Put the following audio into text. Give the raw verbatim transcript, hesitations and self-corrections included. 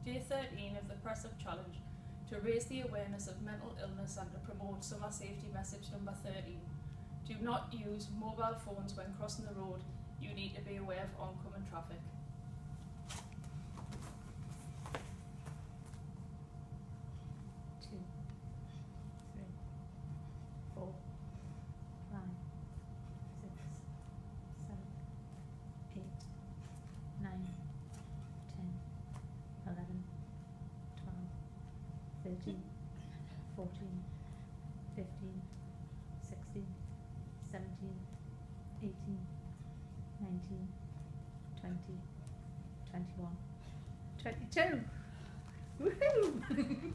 Day thirteen of the Press-Up Challenge, to raise the awareness of mental illness and to promote summer safety message number thirteen. Do not use mobile phones when crossing the road. You need to be aware of oncoming traffic. Two, three, four, five, six, seven, eight, nine, ten, eleven, twelve, thirteen, fourteen, fifteen, sixteen, seventeen, eighteen, nineteen, twenty, twenty-one, twenty-two. Woohoo!